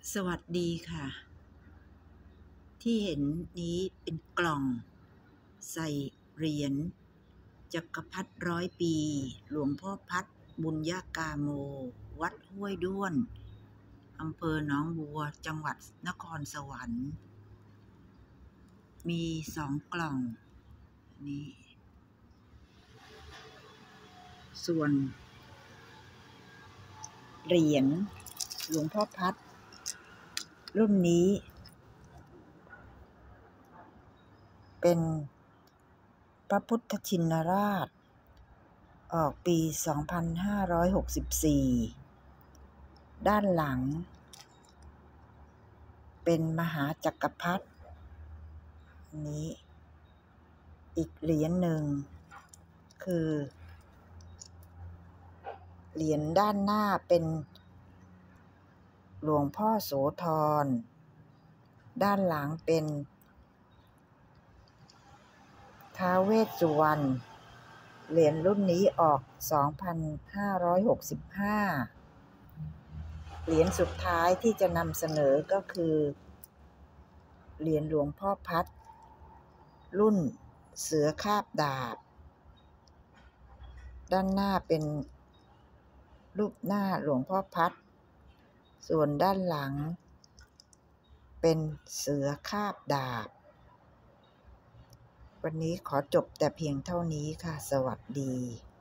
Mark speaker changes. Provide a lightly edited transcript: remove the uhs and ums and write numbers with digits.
Speaker 1: สวัสดีค่ะที่เห็นนี้เป็นกล่องใส่เหรียญจักรพรรดิ100 ปีหลวงพ่อพัดบุญญากาโมวัดห้วยด้วนอำเภอหนองบัวจังหวัดนครสวรรค์มี2 กล่องนี้ส่วนเหรียญหลวงพ่อพัดรุ่นนี้เป็นพระพุทธชินราชออกปี 2564 ด้านหลังเป็นมหาจักรพรรดินี้อีกเหรียญหนึ่งคือเหรียญด้านหน้าเป็นหลวงพ่อโสธรด้านหลังเป็นท้าวเวสสุวรรณเหรียญรุ่นนี้ออก 2565 เหรียญสุดท้ายที่จะนำเสนอก็คือเหรียญหลวงพ่อพัดรุ่นเสือคาบดาบด้านหน้าเป็นรูปหน้าหลวงพ่อพัดส่วนด้านหลังเป็นเสือคาบดาบวันนี้ขอจบแต่เพียงเท่านี้ค่ะสวัสดี